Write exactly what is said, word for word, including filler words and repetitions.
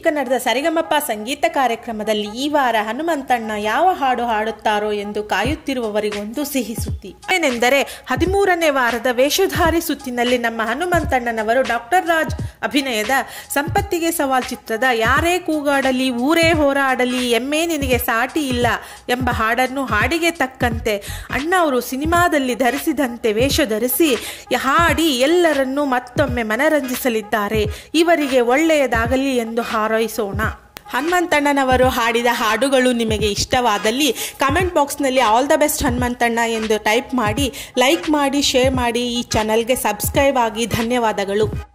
ಕನ್ನಡದ ಸರಿಗಮಪ ಸಂಗೀತ ಕಾರ್ಯಕ್ರಮದಲ್ಲಿ ಈ ವಾರ ಹನುಮಂತಣ್ಣ ಯಾವ ಹಾಡು ಹಾಡುತ್ತಾರೋ ಎಂದು ಕಾಯುತ್ತಿರುವವರಿಗೊಂದು ಸಿಹಿ ಸುದ್ದಿ ಏನೆಂದರೆ ಹದಿಮೂರನೇ ವಾರದ ವೇಷಧಾರಿ ಸುತ್ತಿನಲ್ಲಿ ನಮ್ಮ ಹನುಮಂತಣ್ಣನವರು ಡಾಕ್ಟರ್ ರಾಜ್ ಅಭಿನಯದ ಸಂಪತ್ತಿಗೆ ಸವಾಲ್ ಚಿತ್ರದ ಯಾರೇ ಕೂಗಾಡಲಿ ಊರೇ ಹೋರಾಡಲಿ ಎಮ್ಮೆ ನಿನಗೆ ಸಾಟಿ ಇಲ್ಲ ಎಂಬ ಹಾಡನ್ನು ಹಾಡಿಗೆ ತಕ್ಕಂತೆ ಅಣ್ಣ ಅವರು ಸಿನಿಮಾದಲ್ಲಿ ಧರಿಸಿದಂತೆ ವೇಷ ಧರಿಸಿ ಹಾಡಿ ಎಲ್ಲರನ್ನೂ ಮತ್ತೊಮ್ಮೆ ಮನರಂಜಿಸಲಿದ್ದಾರೆ. ಇವರಿಗೆ ಒಳ್ಳೆಯದಾಗಲಿ ಎಂದು ಹಾರೈಸೋಣ. ಹನುಮಂತಣ್ಣನವರು ಹಾಡಿದ ಹಾಡುಗಳು ನಿಮಗೆ ಇಷ್ಟವಾದಲ್ಲಿ ಕಮೆಂಟ್ ಬಾಕ್ಸ್ನಲ್ಲಿ ಆಲ್ ದ ಬೆಸ್ಟ್ ಹನುಮಂತಣ್ಣ ಎಂದು ಟೈಪ್ ಮಾಡಿ, ಲೈಕ್ ಮಾಡಿ, ಶೇರ್ ಮಾಡಿ, ಈ ಚಾನಲ್ಗೆ ಸಬ್ಸ್ಕ್ರೈಬ್ ಆಗಿ. ಧನ್ಯವಾದಗಳು.